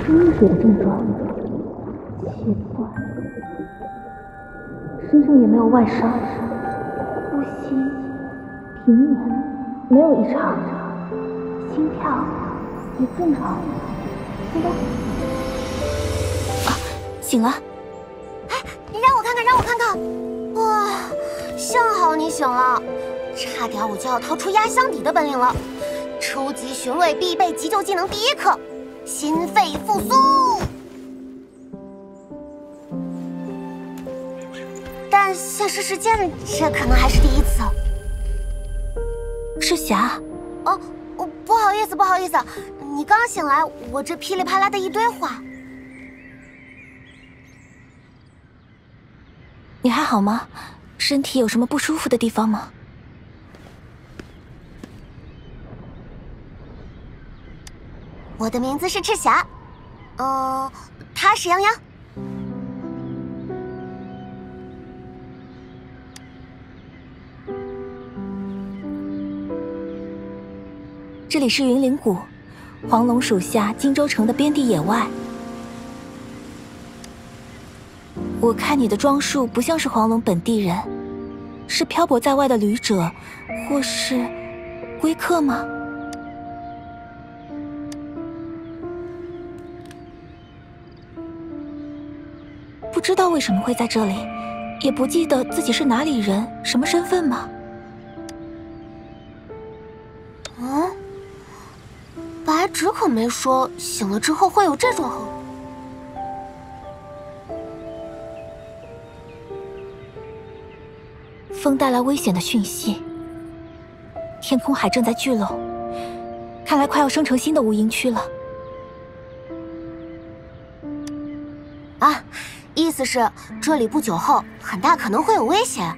失忆水的症状，奇怪，身上也没有外伤，呼吸平稳，没有异常，心跳也正常。现在醒了。 哎，你让我看看，让我看看。哇，幸好你醒了，差点我就要掏出压箱底的本领了。初级巡卫必备急救技能第一课：心肺复苏。但现实世界这可能还是第一次。 是霞。 哦，不好意思，不好意思，你刚醒来，我这噼里啪啦的一堆话。 你还好吗？身体有什么不舒服的地方吗？ 我的名字是赤霞，他是泱泱。 这里是云灵谷，黄龙属下荆州城的边地野外。我看你的装束不像是黄龙本地人，是漂泊在外的旅者，或是归客吗？不知道为什么会在这里，也不记得自己是哪里人，什么身份吗？ 白芷可没说醒了之后会有这种后。 风带来危险的讯息，天空海正在聚拢，看来快要生成新的无垠区了。 啊，意思是这里不久后很大可能会有危险。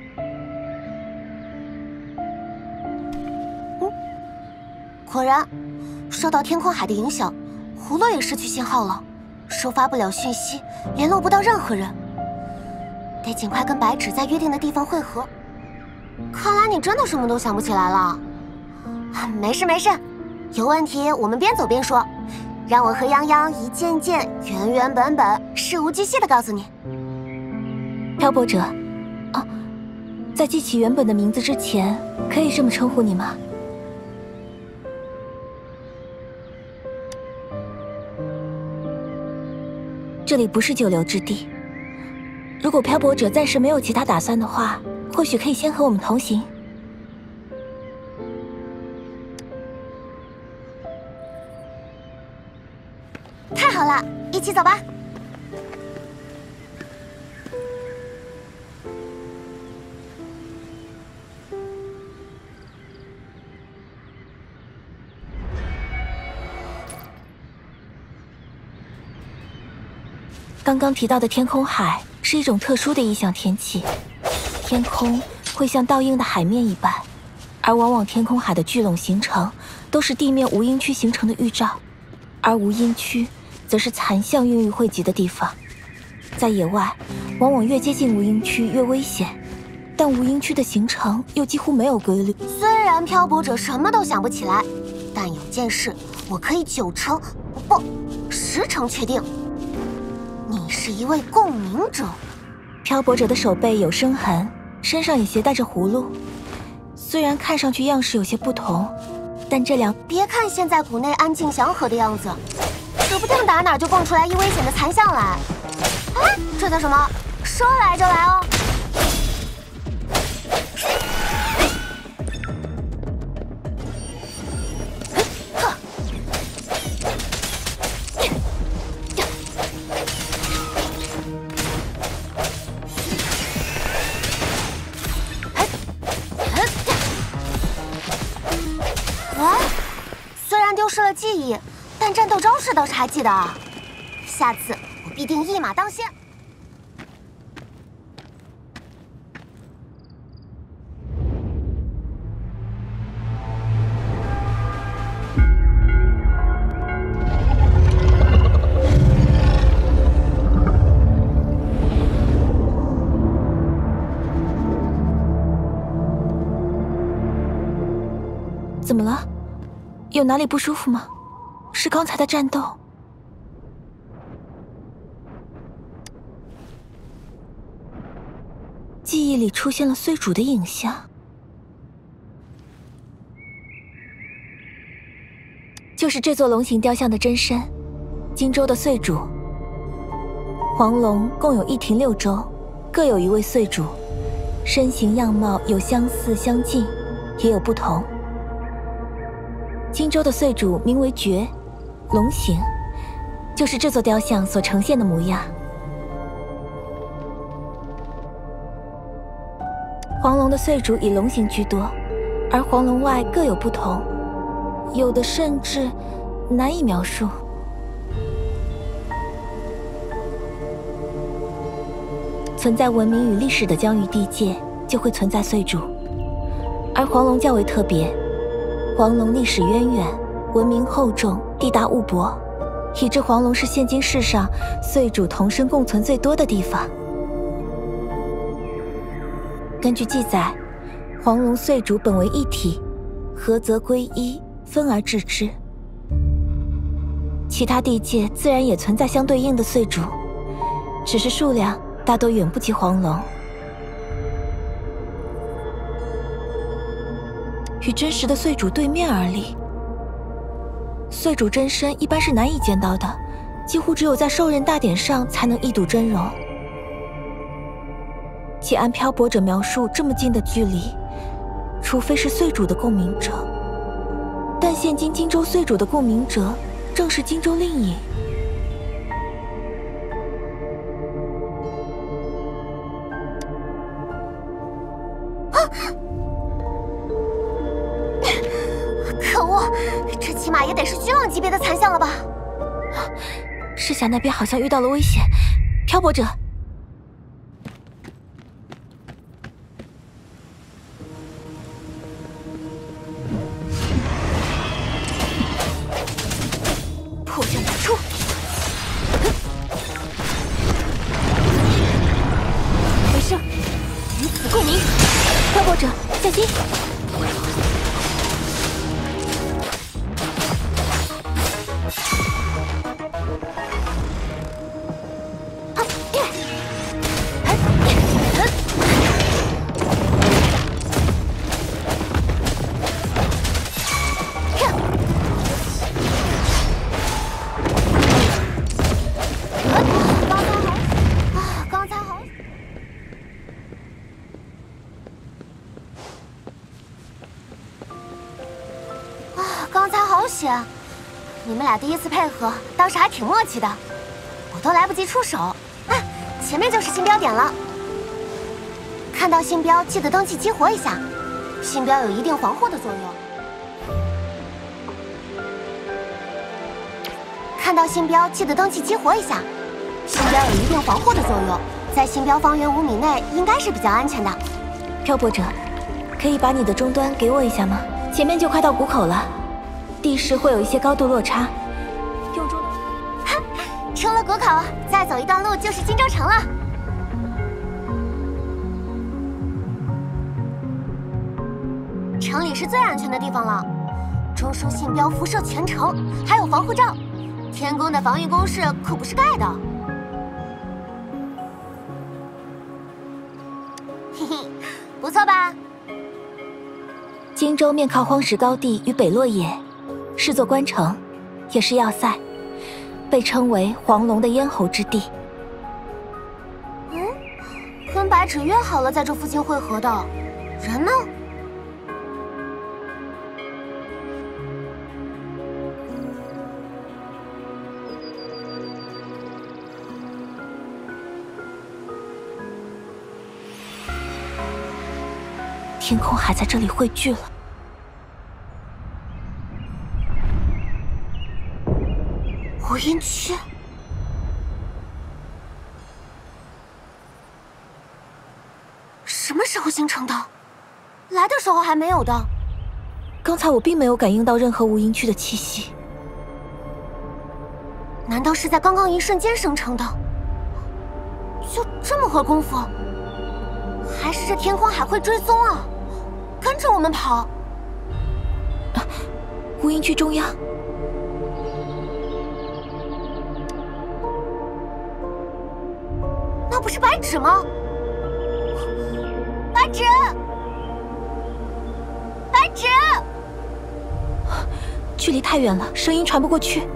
果然，受到天空海的影响，葫芦也失去信号了，收发不了讯息，联络不到任何人，得尽快跟白芷在约定的地方汇合。看来你真的什么都想不起来了。没事没事，有问题我们边走边说，让我和泱泱一件件原原本本事无巨细的告诉你。 漂泊者，在记起原本的名字之前，可以这么称呼你吗？这里不是久留之地，如果漂泊者暂时没有其他打算的话，或许可以先和我们同行。 太好了，一起走吧。 刚刚提到的天空海是一种特殊的异象天气，天空会像倒映的海面一般，而往往天空海的聚拢形成都是地面无垠区形成的预兆，而无垠区则是残像孕育汇集的地方。在野外，往往越接近无垠区越危险，但无垠区的形成又几乎没有规律。 虽然漂泊者什么都想不起来，但有件事我可以9成不10成确定。你是一位共鸣者。 漂泊者的手背有生痕，身上也携带着葫芦，虽然看上去样式有些不同，但这两…… 别看现在谷内安静祥和的样子，指不定哪就蹦出来一危险的残像来。哎，这叫什么？说来就来哦！虽然丢失了记忆，但战斗招式倒是还记得啊。下次我必定一马当先。 怎么了？有哪里不舒服吗？是刚才的战斗？ 记忆里出现了岁主的影像。就是这座龙形雕像的真身，荆州的岁主。黄龙共有1庭6州，各有一位岁主，身形样貌有相似相近，也有不同。荆州的岁主名为绝，龙形，就是这座雕像所呈现的模样。黄龙的岁主以龙形居多，而黄龙外各有不同，有的甚至难以描述。存在文明与历史的疆域地界，就会存在岁主。而黄龙较为特别，黄龙历史渊源，文明厚重，地大物博，以致黄龙是现今世上岁主同生共存最多的地方。根据记载，黄龙岁主本为一体，合则归一，分而治之。其他地界自然也存在相对应的岁主，只是数量大多远不及黄龙。与真实的岁主对面而立，岁主真身一般是难以见到的，几乎只有在授任大典上才能一睹真容。且按漂泊者描述这么近的距离，除非是岁主的共鸣者，但现今荆州岁主的共鸣者正是荆州令尹。 可恶，这起码也得是君王级别的残像了吧？ 赤霞那边好像遇到了危险，漂泊者。 破阵而出， 没事，与此共鸣。漂泊者，小心！ 刚才好险！你们俩第一次配合，当时还挺默契的，我都来不及出手。啊，前面就是星标点了。看到星标记得登记激活一下，星标有一定防护的作用。看到星标记得登记激活一下，星标有一定防护的作用，在星标方圆5米内应该是比较安全的。 漂泊者，可以把你的终端给我一下吗？前面就快到谷口了。地势会有一些高度落差，用中。 出了谷口，再走一段路就是荆州城了。城里是最安全的地方了，中枢信标辐射全城，还有防护罩。天宫的防御工事可不是盖的。嘿嘿，不错吧？ 荆州面靠荒石高地与北洛野，是座关城，也是要塞，被称为黄龙的咽喉之地。 跟白芷约好了在这附近会合的，人呢？ 天空海在这里汇聚了。 无音区，什么时候形成的？来的时候还没有的。 刚才我并没有感应到任何无音区的气息。 难道是在刚刚一瞬间生成的？就这么会功夫？还是这天空海会追踪啊？跟着我们跑？ 无音区中央。 那不是白芷吗？ 白芷，白芷， 距离太远了，声音传不过去。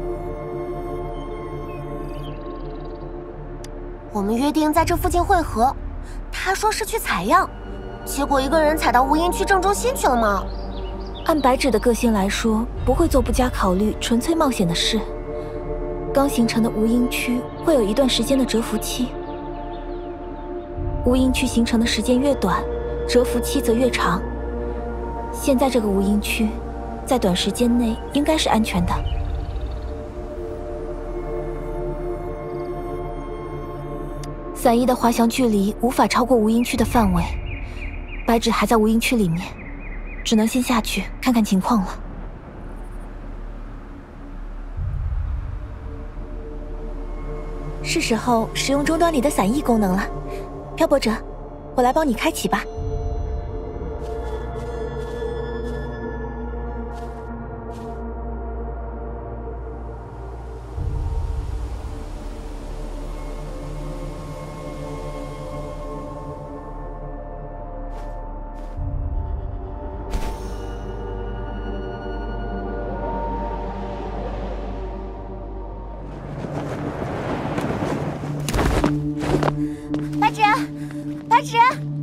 我们约定在这附近会合，他说是去采样，结果一个人踩到无垠区正中心去了吗？ 按白芷的个性来说，不会做不加考虑、纯粹冒险的事。刚形成的无垠区会有一段时间的蛰伏期，无垠区形成的时间越短，蛰伏期则越长。现在这个无垠区，在短时间内应该是安全的。伞翼的滑翔距离无法超过无垠区的范围，白芷还在无垠区里面，只能先下去看看情况了。是时候使用终端里的伞翼功能了，漂泊者，我来帮你开启吧。 白芷，白芷，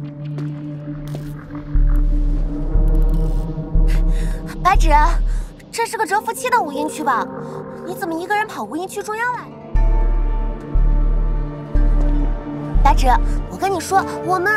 白芷，这是个蛰伏期的无垠区吧？你怎么一个人跑无垠区中央来？白芷，我跟你说，我们……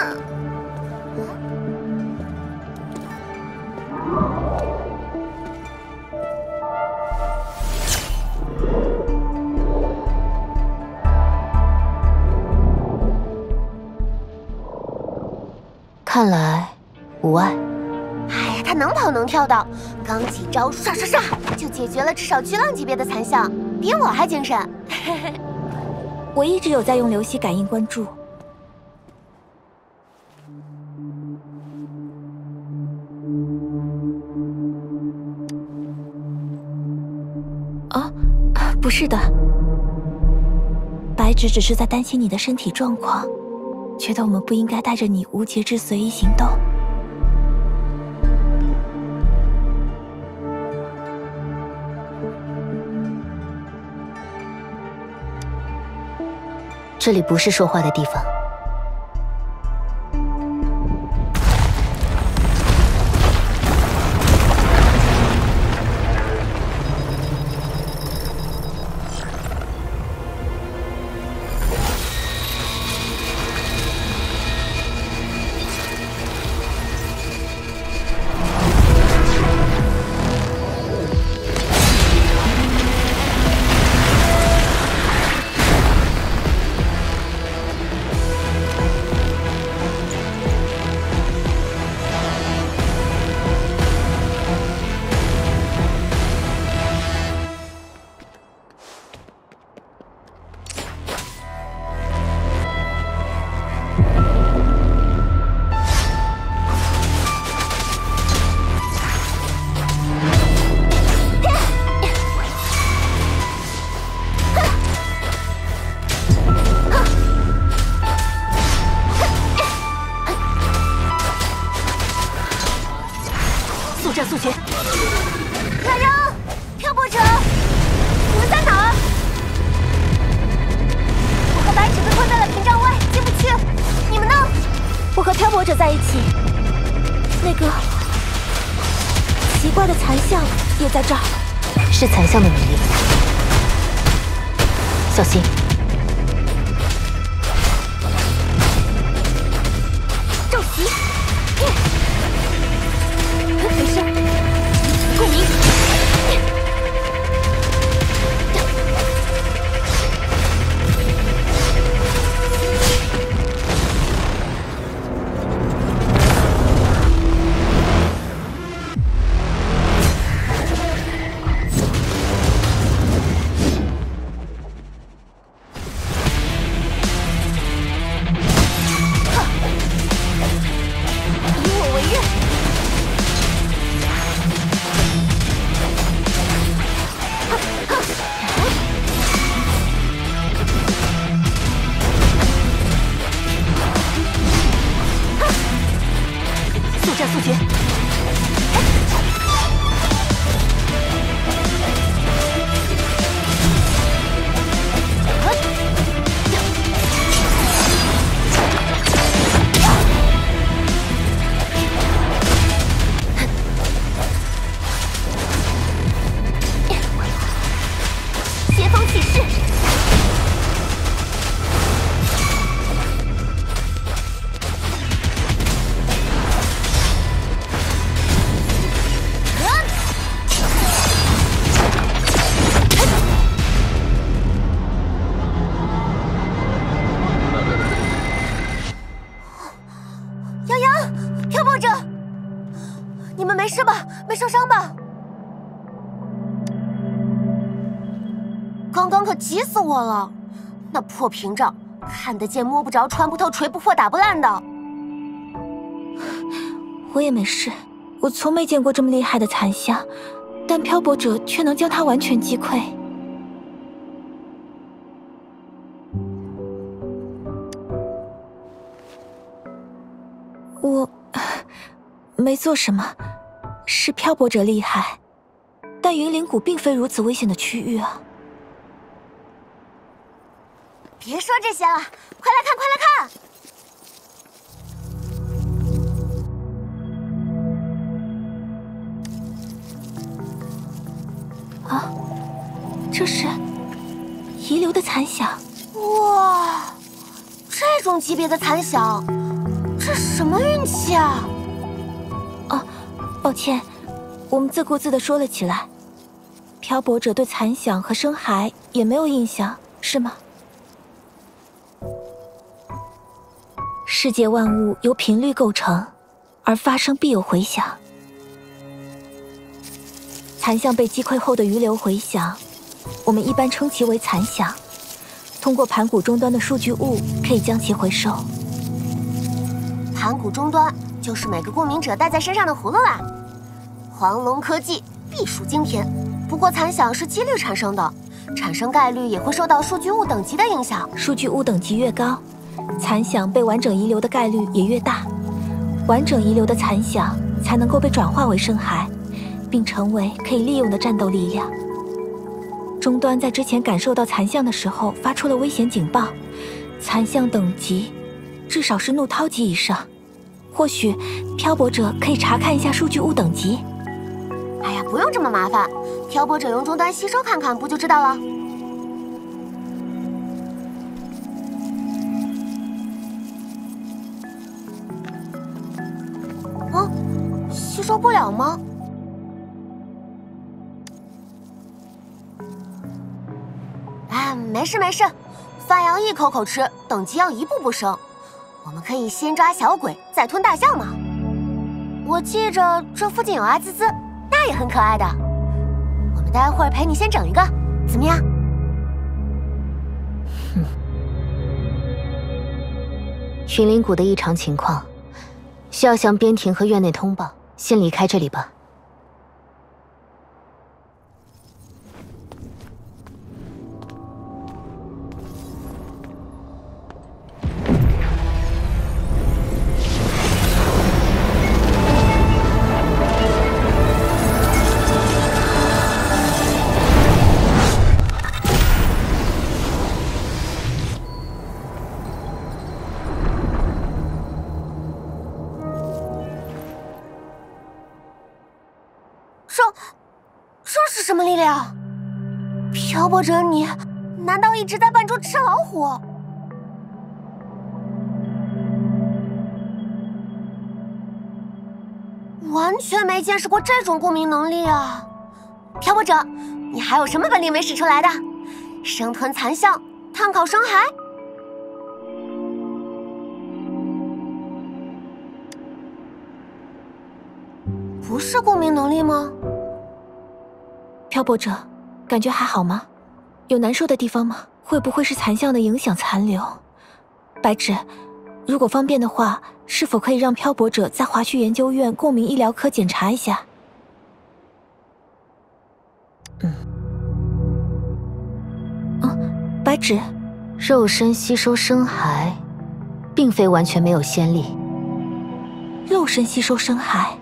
看来无碍。 哎呀，他能跑能跳的，刚几招唰唰唰就解决了至少巨浪级别的残像，比我还精神。 我一直有在用流息感应关注。不是的，白芷只是在担心你的身体状况，觉得我们不应该带着你无节制随意行动。 这里不是说话的地方。 速决！ 来人，漂泊者，你们在哪儿？我和白芷被困在了屏障外，进不去。你们呢？ 我和漂泊者在一起。那个奇怪的残像也在这儿。 是残像的能力，小心！ 骤袭！没事，共鸣。 去。邪风起势。 漂泊者，你们没事吧？没受伤吧？刚刚可急死我了，那破屏障，看得见摸不着，穿不透，锤不破，打不烂的。 我也没事，我从没见过这么厉害的残像，但漂泊者却能将它完全击溃。我没做什么，是漂泊者厉害，但云灵谷并非如此危险的区域啊！ 别说这些了，快来看，快来看！啊，这是遗留的残响。 哇，这种级别的残响，这什么运气啊！ 哦，抱歉，我们自顾自地说了起来。漂泊者对残响和深海也没有印象，是吗？世界万物由频率构成，而发生必有回响。残像被击溃后的余留回响，我们一般称其为残响。通过盘古终端的数据物，可以将其回收。 盘古终端就是每个共鸣者带在身上的葫芦啦。黄龙科技必属精甜，不过残响是几率产生的，产生概率也会受到数据物等级的影响。 数据物等级越高，残响被完整遗留的概率也越大。完整遗留的残响才能够被转化为深海，并成为可以利用的战斗力量。终端在之前感受到残像的时候发出了危险警报，残像等级至少是怒涛级以上。或许漂泊者可以查看一下数据物等级。 哎呀，不用这么麻烦，漂泊者用终端吸收看看不就知道了？啊，吸收不了吗？哎，没事没事，饭要一口口吃，等级要一步步升。我们可以先抓小鬼，再吞大象嘛。我记着这附近有阿兹兹，那也很可爱的。我们待会儿陪你先整一个，怎么样？ 云灵谷的异常情况，需要向边庭和院内通报。先离开这里吧。 这是什么力量？漂泊者，你难道一直在扮猪吃老虎？完全没见识过这种共鸣能力啊！漂泊者，你还有什么本领没使出来的？生吞残像，炭烤深海？不是共鸣能力吗？ 漂泊者，感觉还好吗？有难受的地方吗？会不会是残像的影响残留？白芷，如果方便的话，是否可以让漂泊者在华胥研究院共鸣医疗科检查一下？白芷， 肉身吸收深海，并非完全没有先例。 肉身吸收深海。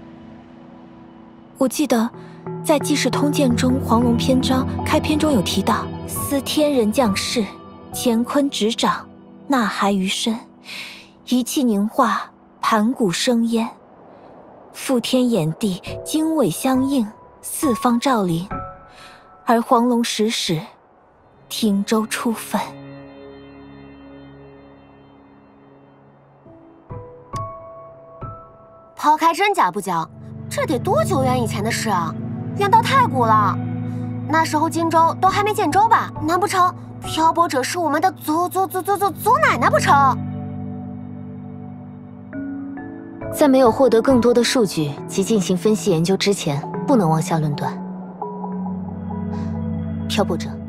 我记得在《纪事通鉴》中黄龙篇章开篇中有提到：思天人降世，乾坤执掌，纳海于身，一气凝化，盘古生烟，覆天掩地，经纬相应，四方照临，而黄龙始始，汀州初分。 抛开真假不讲，这得多久远以前的事啊？远到太古了。那时候荆州都还没建州吧？难不成漂泊者是我们的祖奶奶不成？ 在没有获得更多的数据及进行分析研究之前，不能妄下论断。漂泊者，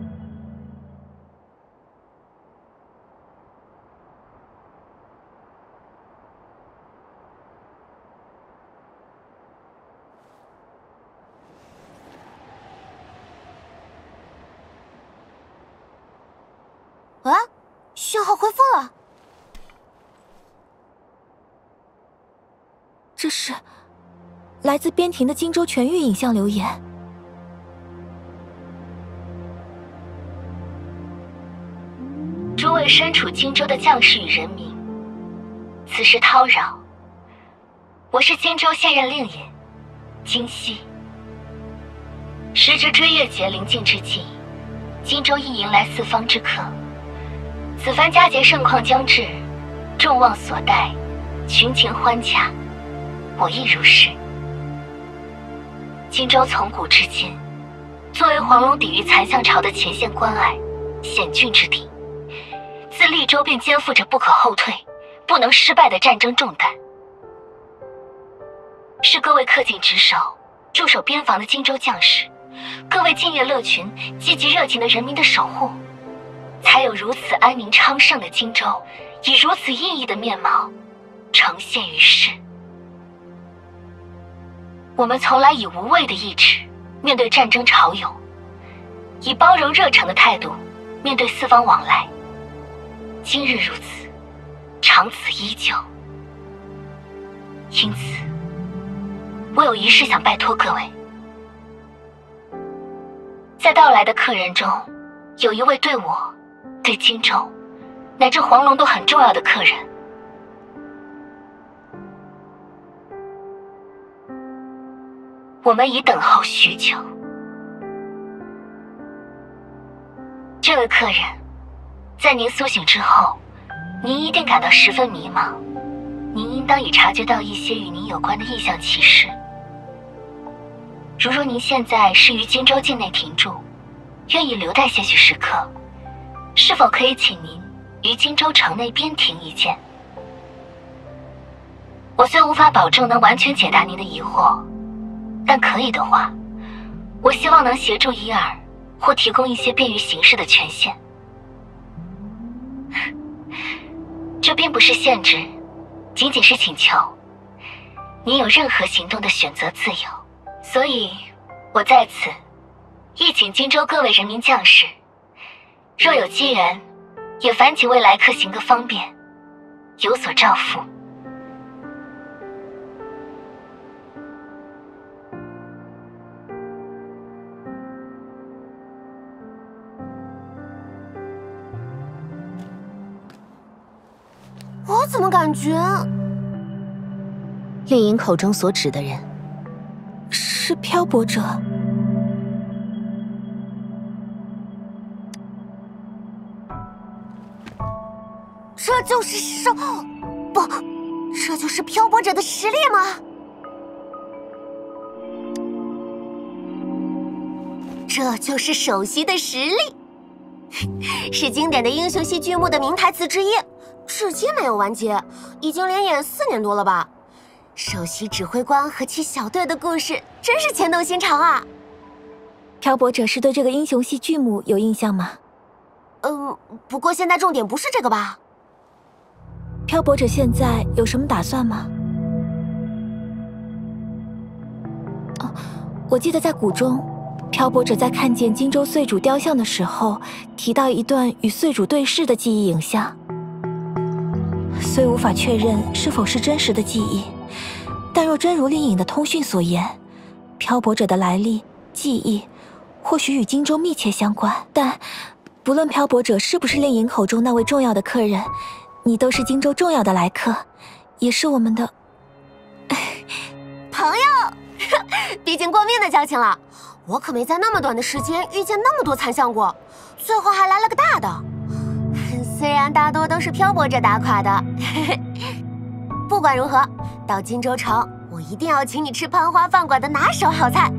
啊，讯号恢复了。 这是来自边庭的荆州全域影像留言。 诸位身处荆州的将士与人民，此时叨扰，我是荆州现任令尹荆西。时值追月节临近之际，荆州亦迎来四方之客。此番佳节盛况将至，众望所待，群情欢洽，我亦如是。荆州从古至今，作为黄龙抵御残象潮的前线关隘、险峻之地，自利州便肩负着不可后退、不能失败的战争重担。是各位恪尽职守、驻守边防的荆州将士，各位敬业乐群、积极热情的人民的守护，才有如此安宁昌盛的荆州，以如此熠熠的面貌呈现于世。我们从来以无畏的意志面对战争潮涌，以包容热诚的态度面对四方往来。今日如此，长此依旧。因此，我有一事想拜托各位。在到来的客人中，有一位对我、对荆州，乃至黄龙都很重要的客人。我们已等候许久。这位客人，在您苏醒之后，您一定感到十分迷茫。您应当已察觉到一些与您有关的异象启示。如若您现在是于荆州境内停驻，愿意留待些许时刻，是否可以请您于荆州城内边停一见？我虽无法保证能完全解答您的疑惑，但可以的话，我希望能协助一二，或提供一些便于行事的权限。这并不是限制，仅仅是请求。您有任何行动的选择自由，所以我在此亦请荆州各位人民将士，若有机缘，也烦请为来客行个方便，有所照拂。 我怎么感觉令尹口中所指的人是漂泊者？ 这就是不，这就是漂泊者的实力吗？这就是首席的实力，是经典的英雄系剧目的名台词之一，至今没有完结，已经连演4年多了吧。首席指挥官和其小队的故事真是牵动心肠啊！ 漂泊者是对这个英雄系剧目有印象吗？ 不过现在重点不是这个吧？ 漂泊者现在有什么打算吗？哦，我记得在谷中，漂泊者在看见荆州岁主雕像的时候，提到一段与岁主对视的记忆影像。虽无法确认是否是真实的记忆， 但若真如令尹的通讯所言，漂泊者的来历、记忆，或许与荆州密切相关。但不论漂泊者是不是令尹口中那位重要的客人，你都是荆州重要的来客，也是我们的朋友。毕竟过命的交情了，我可没在那么短的时间遇见那么多残像过，最后还来了个大的。虽然大多都是漂泊者打垮的，不管如何，到荆州城，我一定要请你吃攀花饭馆的拿手好菜。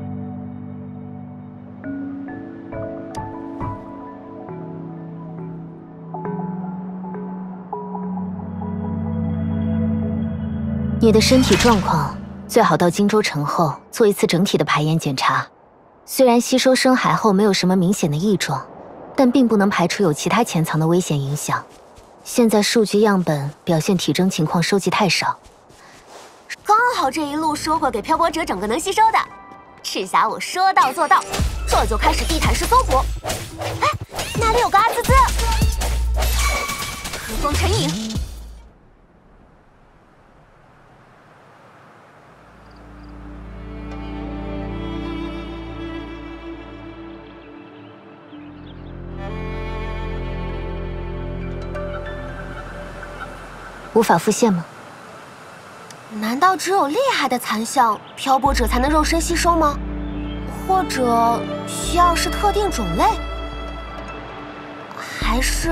你的身体状况最好到荆州城后做一次整体的排验检查。虽然吸收深海后没有什么明显的异状，但并不能排除有其他潜藏的危险影响。现在数据样本表现体征情况收集太少， 刚好这一路收获给漂泊者整个能吸收的。赤霞我说到做到，这就开始地毯式搜捕。哎，那里有个阿滋滋，和风沉影。 无法复现吗？ 难道只有厉害的残像漂泊者才能肉身吸收吗？或者需要是特定种类？还是……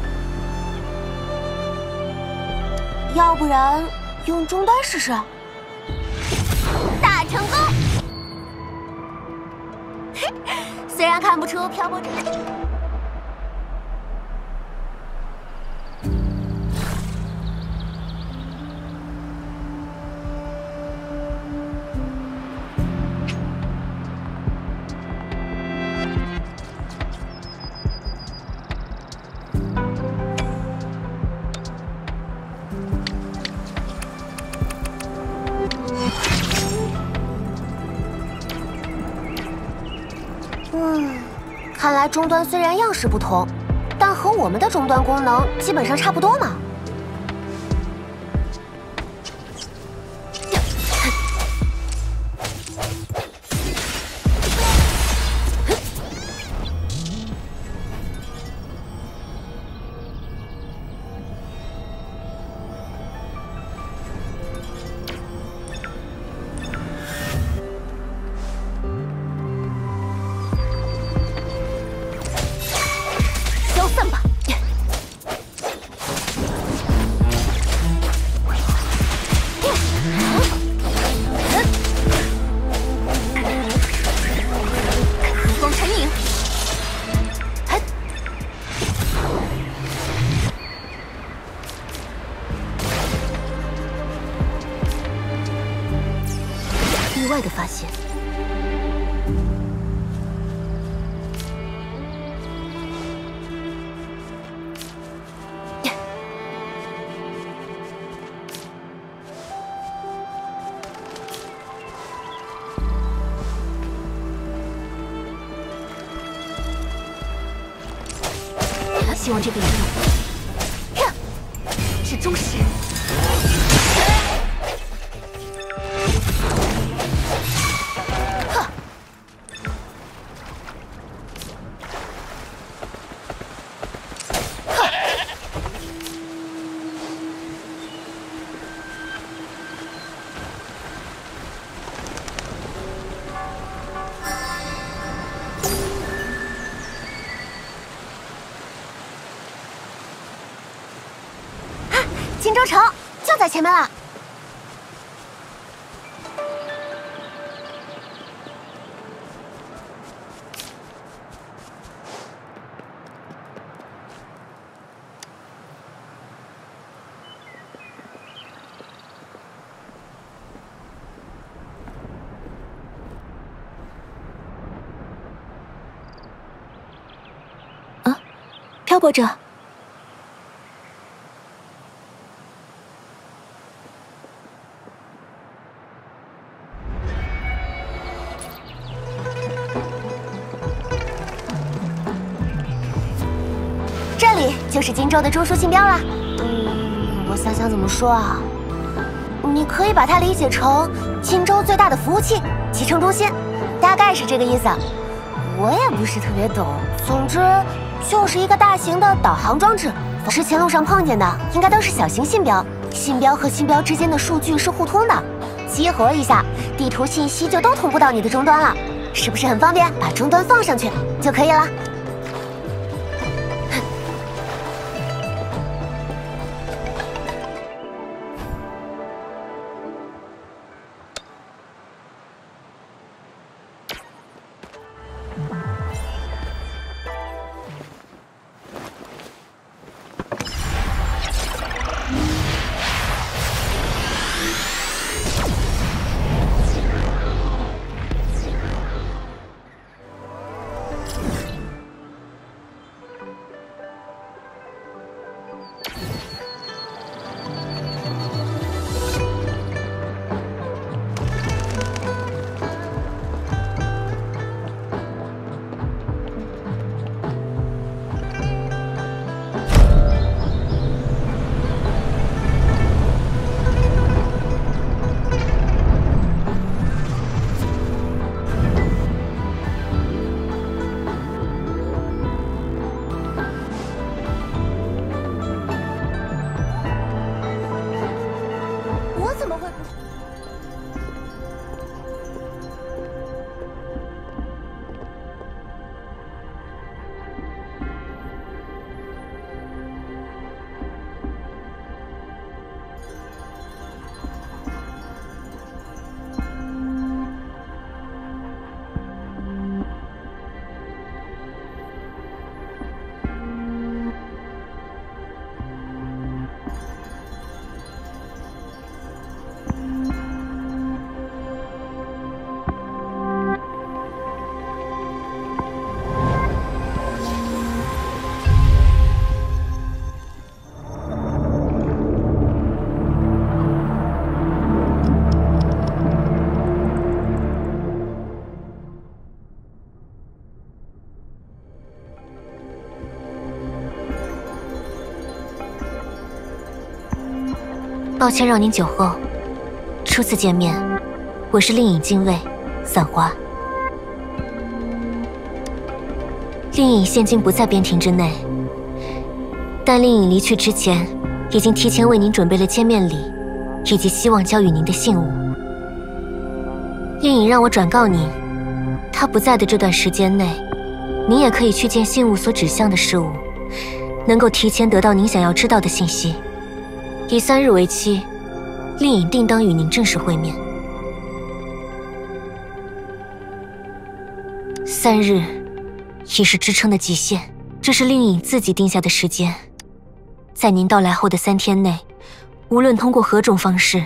要不然用终端试试？大成功！虽然看不出漂泊者。看来终端虽然样式不同，但和我们的终端功能基本上差不多嘛。意外的发现。希望这个有用。是中时。荆州城就在前面了。 啊，漂泊者。这里就是荆州的中枢信标了。我想想怎么说啊？ 你可以把它理解成荆州最大的服务器、集成中心，大概是这个意思。我也不是特别懂，总之就是一个大型的导航装置。之前路上碰见的应该都是小型信标，信标和信标之间的数据是互通的，激活一下，地图信息就都同步到你的终端了，是不是很方便？把终端放上去就可以了。 抱歉让您久候。初次见面，我是令尹禁卫伞花。令尹现今不在边庭之内，但令尹离去之前，已经提前为您准备了见面礼，以及希望交与您的信物。令尹让我转告您，他不在的这段时间内，您也可以去见信物所指向的事物，能够提前得到您想要知道的信息。以3日为期，令尹定当与您正式会面。3日已是支撑的极限，这是令尹自己定下的时间。在您到来后的3天内，无论通过何种方式，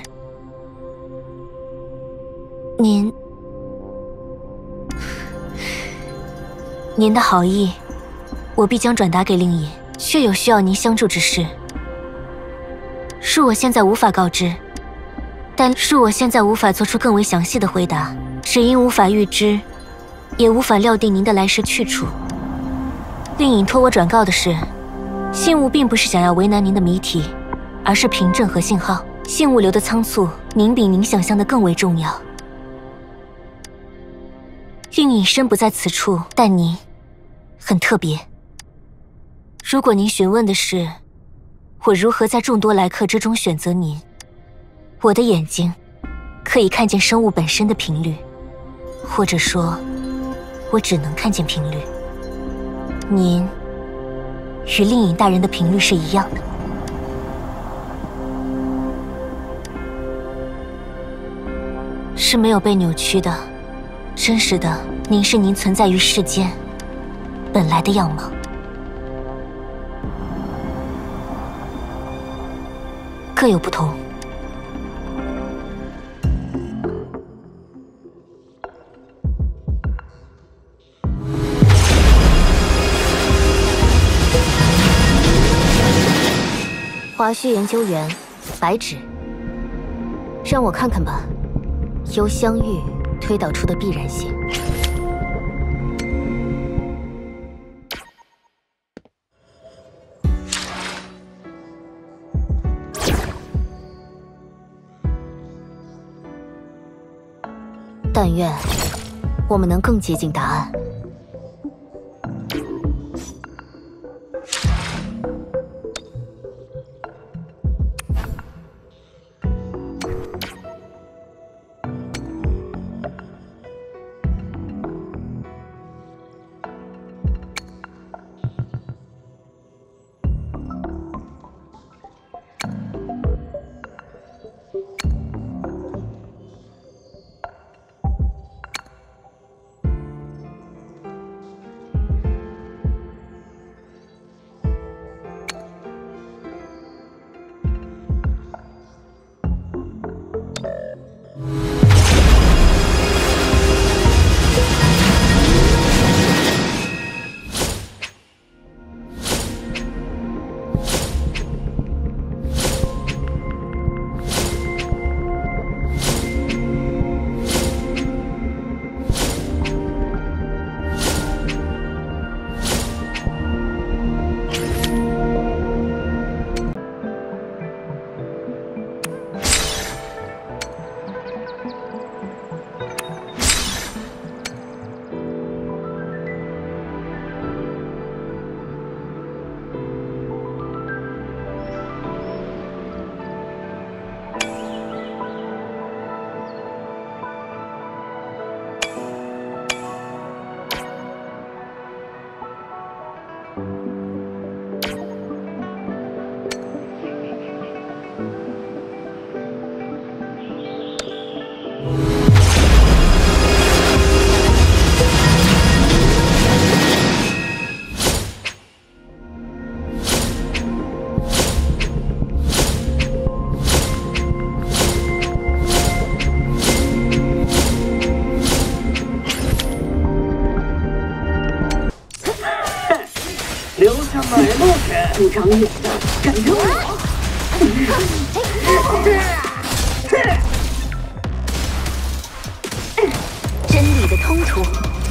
您的好意，我必将转达给令尹。确有需要您相助之事，恕我现在无法告知，但恕我现在无法做出更为详细的回答，只因无法预知，也无法料定您的来时去处。令尹托我转告的是，信物并不是想要为难您的谜题，而是凭证和信号。信物流的仓促，明比您想象的更为重要。令尹身不在此处，但您很特别。如果您询问的是我如何在众多来客之中选择您，我的眼睛可以看见生物本身的频率，或者说，我只能看见频率。您与令尹大人的频率是一样的。是没有被扭曲的，真实的您是您存在于世间本来的样貌。各有不同。华胥研究员，白芷，让我看看吧，由相遇推导出的必然性。 但愿我们能更接近答案。 留下买路去！不长眼的，敢惹我！ 真理的通途。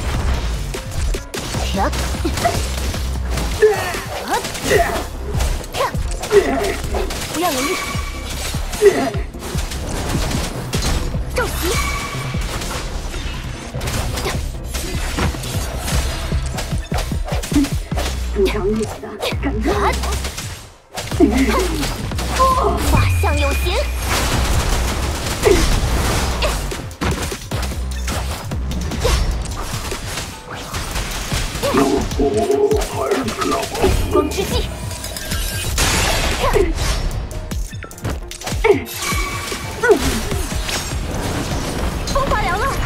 不要犹豫。骤袭。 不长眼的，敢惹我！ 法相有形。光之技。风华缭乱。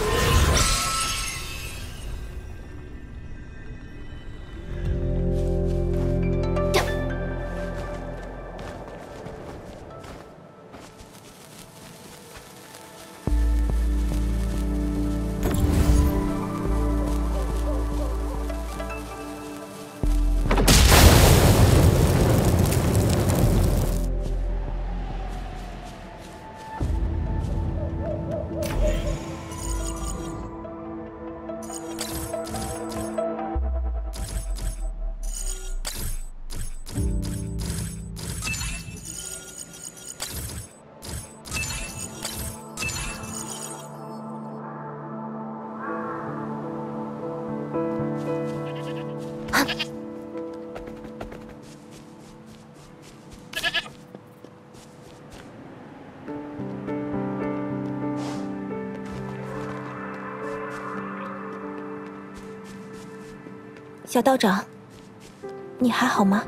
小道长，你还好吗？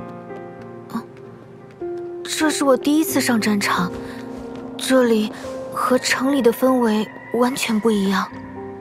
这是我第一次上战场，这里和城里的氛围完全不一样。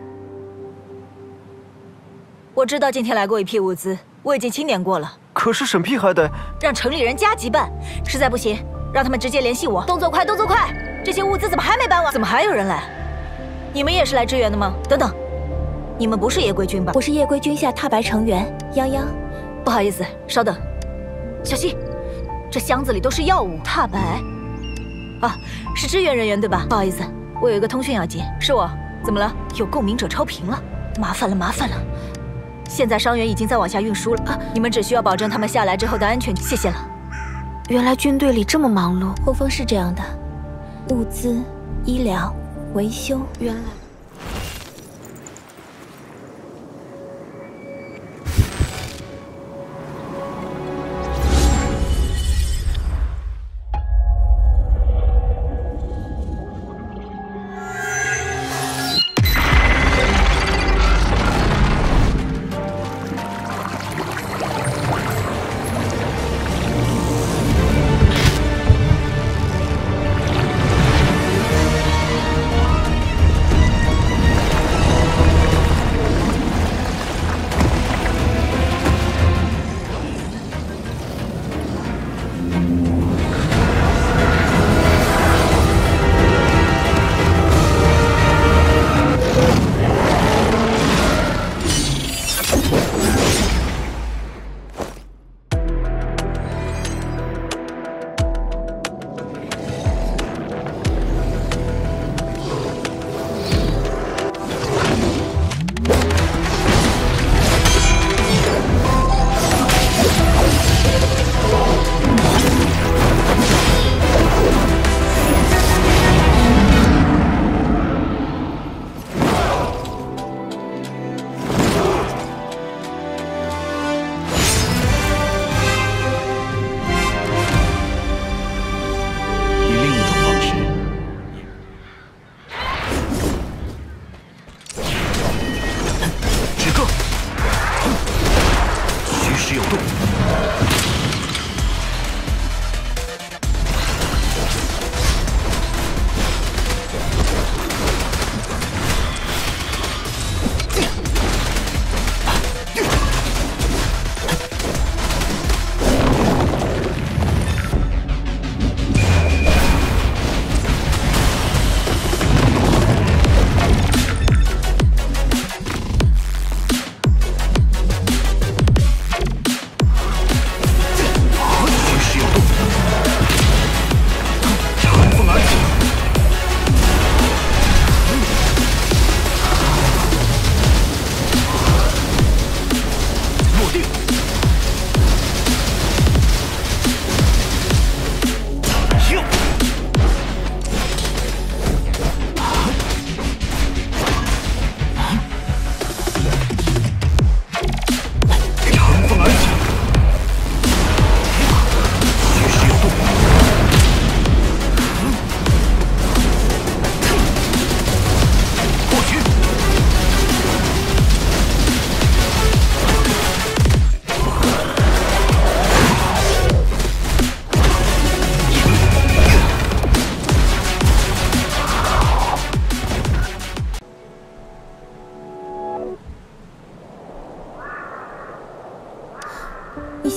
我知道今天来过一批物资，我已经清点过了。 可是审批还得让城里人加急办，实在不行，让他们直接联系我。动作快，动作快！这些物资怎么还没搬完？怎么还有人来？你们也是来支援的吗？等等，你们不是夜归军吧？ 我是夜归军下踏白成员泱泱。 不好意思，稍等，小心，这箱子里都是药物。踏白，啊，是支援人员对吧？不好意思，我有一个通讯要接，是我。怎么了？有共鸣者超频了，麻烦了，麻烦了。现在伤员已经在往下运输了啊！你们只需要保证他们下来之后的安全，谢谢了。 原来军队里这么忙碌。 后方是这样的，物资、医疗、维修。 原来。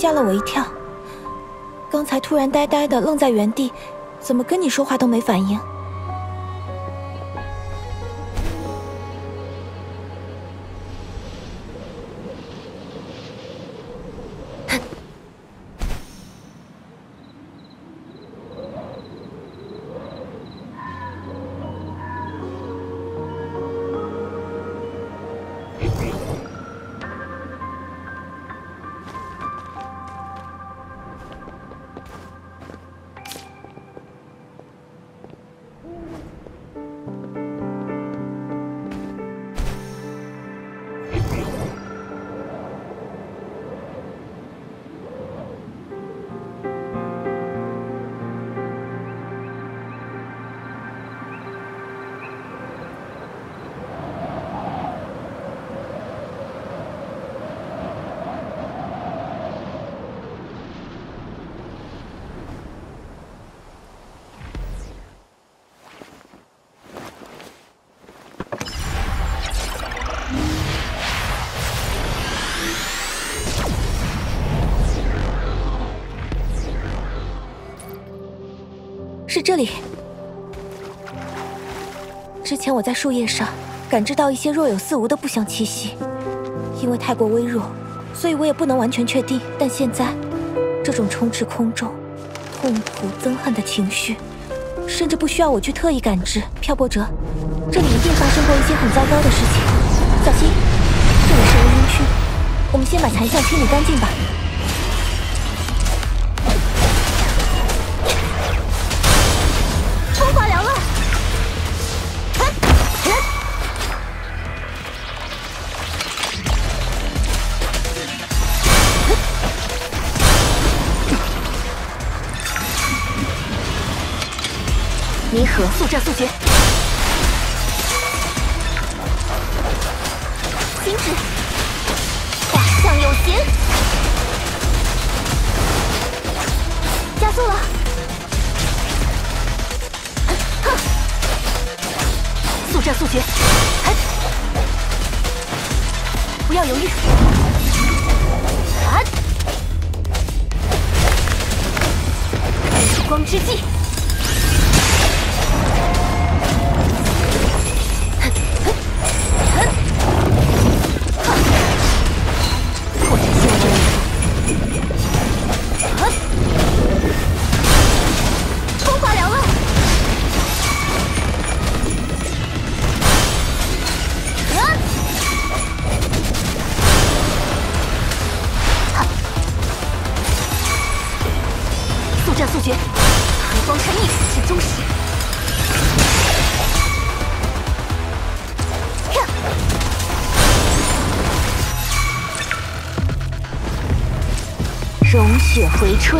吓了我一跳。刚才突然呆呆的愣在原地，怎么跟你说话都没反应？是这里。之前我在树叶上感知到一些若有似无的不祥气息，因为太过微弱，所以我也不能完全确定。但现在，这种充斥空中、痛苦、憎恨的情绪，甚至不需要我去特意感知。漂泊者，这里一定发生过一些很糟糕的事情。小心，这里是无人区，我们先把残像清理干净吧。 风化缭乱， 弥合速战速决， 心智，画像有形，加速了。 速战速决，不要犹豫。日光之际，拓展新的任务。 风化缭乱， 速战速决，和光沉溺是终始。融血回春，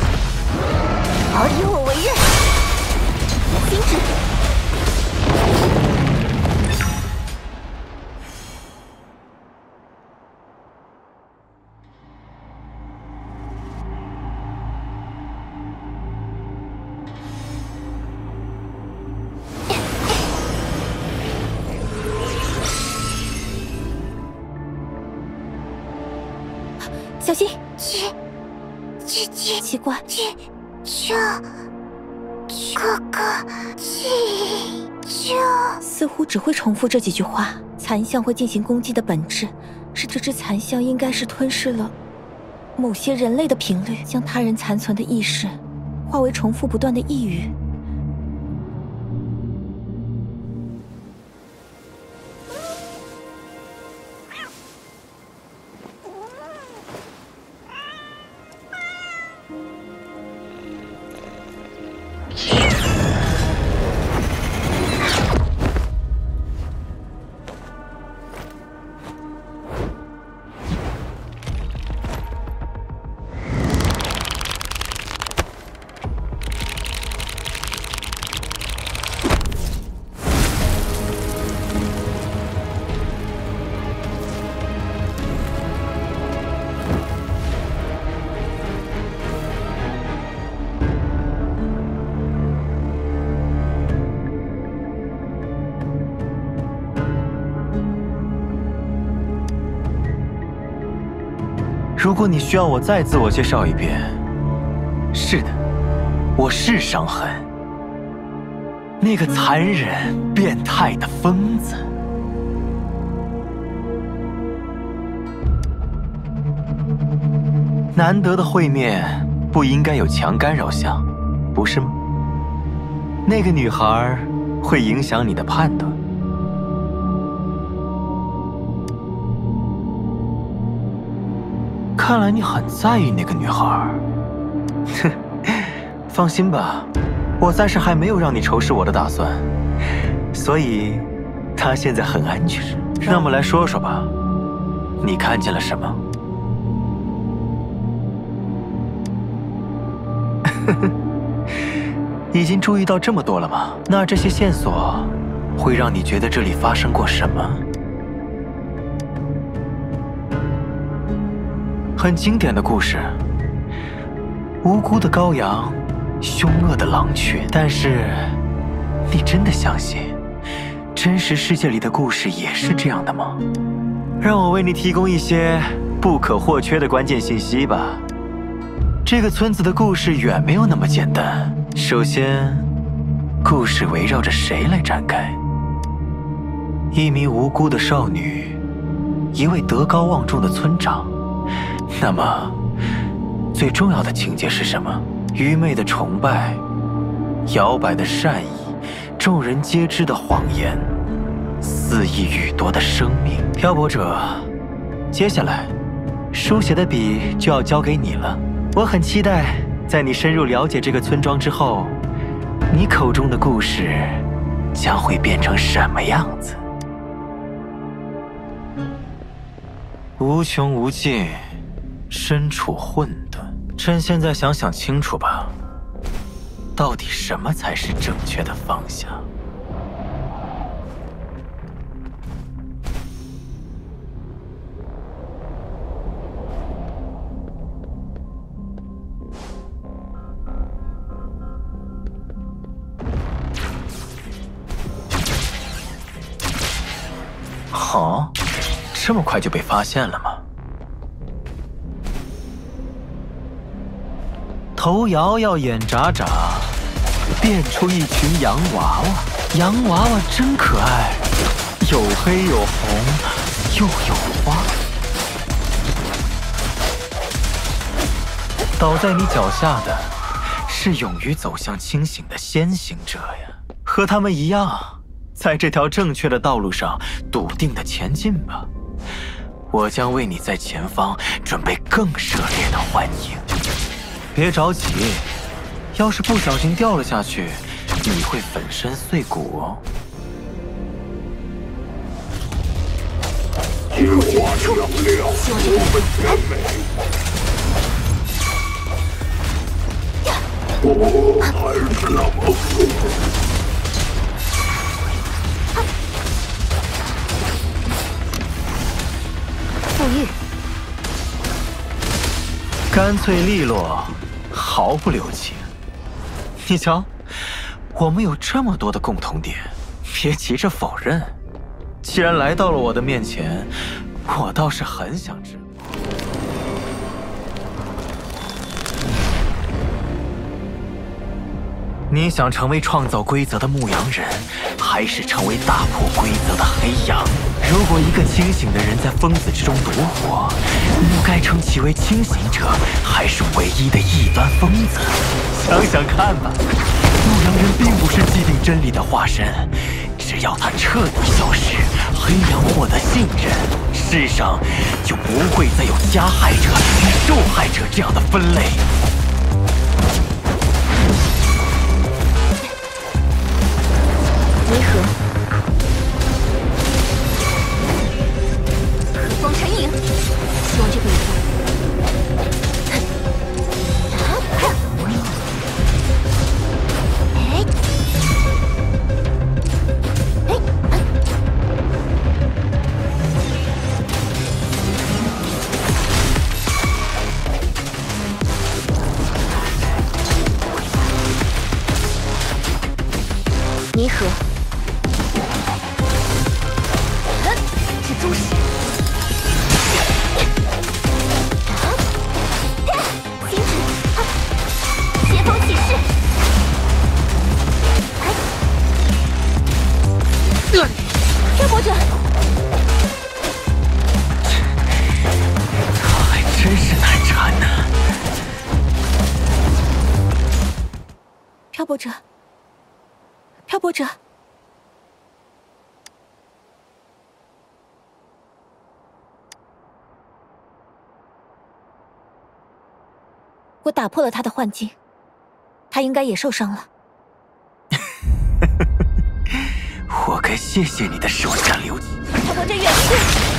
以我为刃，心智。 小心！ 奇怪， 救哥哥，救！ 似乎只会重复这几句话。残像会进行攻击的本质，是这只残像应该是吞噬了某些人类的频率，将他人残存的意识化为重复不断的呓语。 如果你需要我再自我介绍一遍，是的，我是伤痕，那个残忍、变态的疯子。难得的会面，不应该有强干扰下，不是吗？那个女孩会影响你的判断。看来你很在意那个女孩。哼，放心吧，我暂时还没有让你仇视我的打算，所以她现在很安全。那么来说说吧，你看见了什么？已经注意到这么多了吗？那这些线索会让你觉得这里发生过什么？很经典的故事，无辜的羔羊，凶恶的狼群。但是，你真的相信真实世界里的故事也是这样的吗？让我为你提供一些不可或缺的关键信息吧。这个村子的故事远没有那么简单。首先，故事围绕着谁来展开？一名无辜的少女，一位德高望重的村长。那么，最重要的情节是什么？愚昧的崇拜，摇摆的善意，众人皆知的谎言，肆意予夺的生命。漂泊者，接下来，书写的笔就要交给你了。我很期待，在你深入了解这个村庄之后，你口中的故事将会变成什么样子？无穷无尽，身处混沌。趁现在想想清楚吧，到底什么才是正确的方向？好，这么快就被发现了吗？头摇摇，眼眨眨，变出一群洋娃娃。洋娃娃真可爱，有黑有红，又有花。倒在你脚下的，是勇于走向清醒的先行者呀，和他们一样。在这条正确的道路上笃定地前进吧，我将为你在前方准备更热烈的欢迎。别着急，要是不小心掉了下去，你会粉身碎骨哦。 希望这我还是那么富裕， 干脆利落，毫不留情。你瞧，我们有这么多的共同点，别急着否认。既然来到了我的面前，我倒是很想知道。你想成为创造规则的牧羊人，还是成为打破规则的黑羊？如果一个清醒的人在疯子之中独活，你该称其为清醒者，还是唯一的异端疯子？想想看吧，牧羊人并不是既定真理的化身，只要他彻底消失，黑羊获得信任，世上就不会再有加害者与受害者这样的分类。 离合， 和风沉影，希望这个离合。蜘蛛血， 者， 他还真是难缠呢。 漂泊者，漂泊者。我打破了他的幻境，他应该也受伤了。 我该谢谢你的手下留情。 漂泊者远去！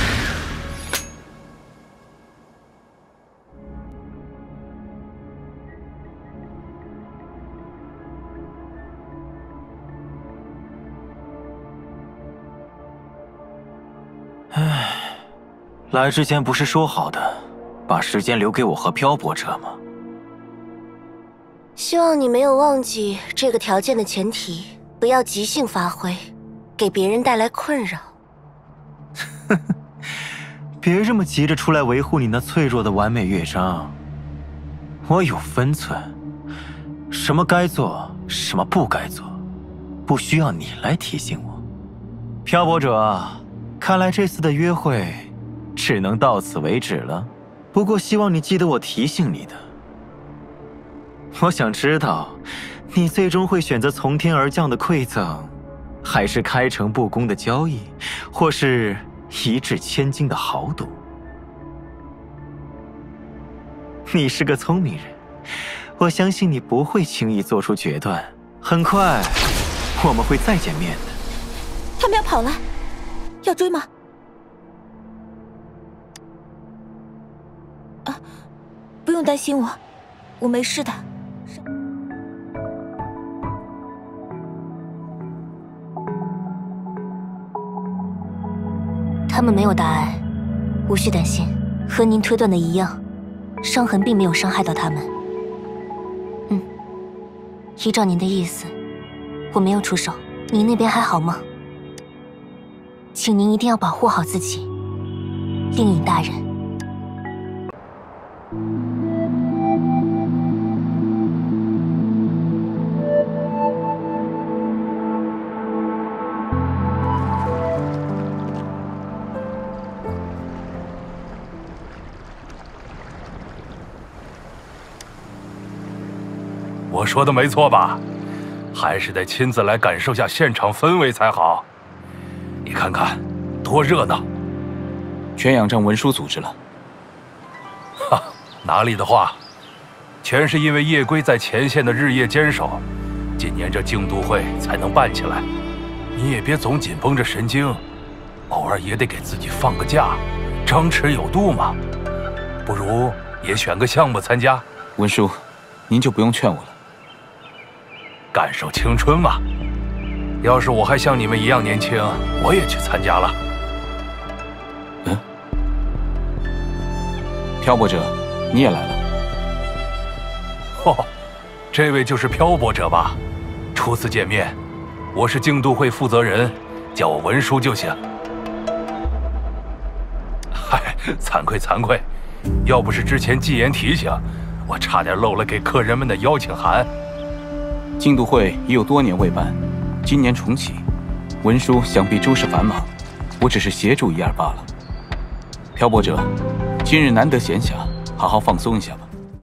唉，来之前不是说好的，把时间留给我和漂泊者吗？ 希望你没有忘记这个条件的前提，不要即兴发挥，给别人带来困扰。 别这么急着出来维护你那脆弱的完美乐章。我有分寸，什么该做，什么不该做，不需要你来提醒我。漂泊者，看来这次的约会只能到此为止了。不过希望你记得我提醒你的。我想知道，你最终会选择从天而降的馈赠，还是开诚布公的交易，或是一掷千金的豪赌？你是个聪明人，我相信你不会轻易做出决断。很快，我们会再见面的。 他们要跑了，要追吗？啊，不用担心我，我没事的。 他们没有答案，无需担心，和您推断的一样，伤痕并没有伤害到他们。依照您的意思，我没有出手。您那边还好吗？请您一定要保护好自己，令尹大人。 我说的没错吧？还是得亲自来感受下现场氛围才好。你看看，多热闹！ 全仰仗文书组织了。 哈，哪里的话，全是因为夜归在前线的日夜坚守，今年这京都会才能办起来。你也别总紧绷着神经，偶尔也得给自己放个假，张弛有度嘛。不如也选个项目参加。 文书，您就不用劝我了。 感受青春嘛。要是我还像你们一样年轻，我也去参加了。 漂泊者，你也来了。 哦，这位就是漂泊者吧？初次见面，我是京都会负责人，叫我文书就行。嗨，惭愧惭愧，要不是之前寄言提醒，我差点漏了给客人们的邀请函。 京都会已有多年未办，今年重启，文书想必诸事繁忙，我只是协助一二罢了。漂泊者，今日难得闲暇，好好放松一下吧。